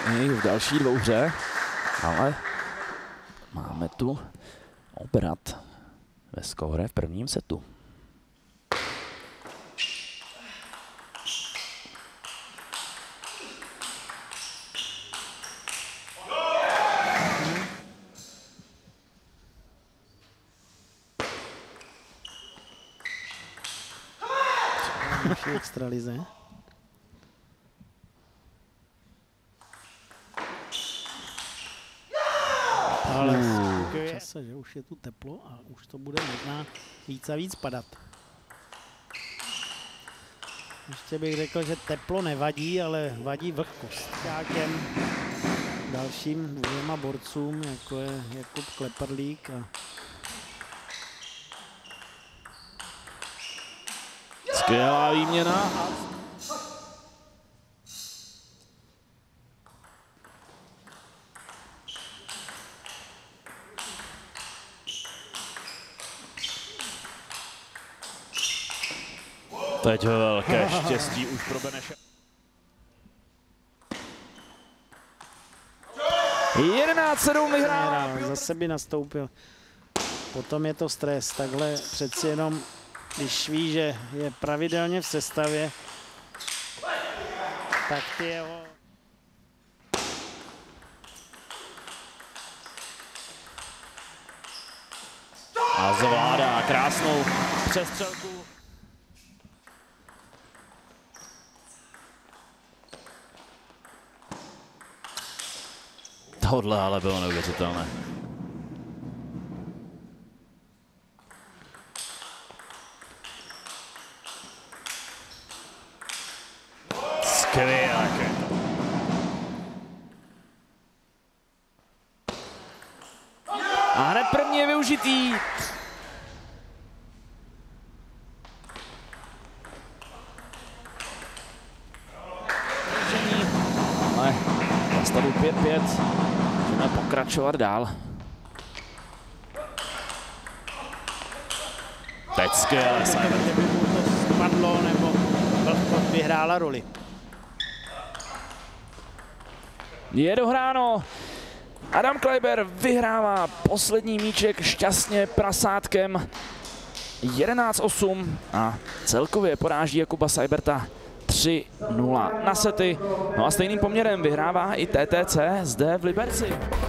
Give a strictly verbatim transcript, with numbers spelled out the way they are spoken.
i v další dvouhře, ale máme tu obrat ve skóre v prvním setu. Naší extralize. Ale v čase, že už je tu teplo a už to bude možná víc a víc padat. Ještě bych řekl, že teplo nevadí, ale vadí vlhkost. Těm dalším dvěma borcům, jako je Jakub Kleperlík a skvělá výměna. Teď velké štěstí už pro Beneše. jedenáct sedm vyhrál. Zase by nastoupil. Potom je to stres. Takhle přeci jenom, když ví, že je pravidelně v sestavě, tak ty jeho... A zvládá krásnou přestřelku. Tohle ale bylo neuvěřitelné. Skvělé. A hned první je využitý. Ale za stavu pět pět můžeme pokračovat dál. Teď skvěle. Kdyby mu to spadlo, nebo vlhkost vyhrála roli. Je dohráno. Adam Kleiber vyhrává poslední míček šťastně prasátkem jedenáct osm a celkově poráží Jakuba Seiberta tři nula na sety. No a stejným poměrem vyhrává i T T C zde v Liberci.